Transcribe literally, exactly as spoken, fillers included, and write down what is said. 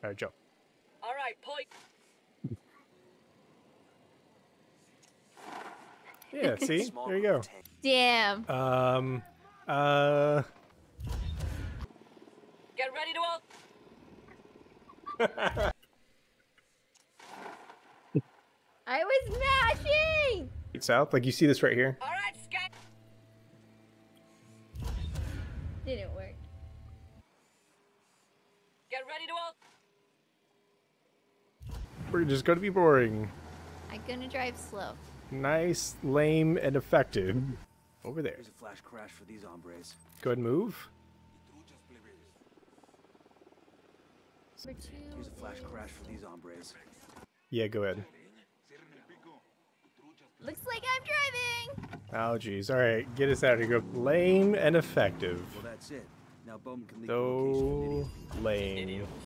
All right, jump. All right, point. Yeah, see? There you go. Damn. Um, uh... Get ready to ult. I was mashing! South, like you see this right here? All right, scan. Didn't work. Get ready to ult. We're just gonna be boring. I'm gonna drive slow. Nice, lame, and effective. Over there. Here's a flash crash for these hombres. Go ahead and move. Number two Here's a flash is- crash for these hombres. Yeah, go ahead. Looks like I'm driving! Oh, geez. All right, get us out of here. Go lame and effective. Well, that's it. Now Bowman can leave the location So immediately. lame.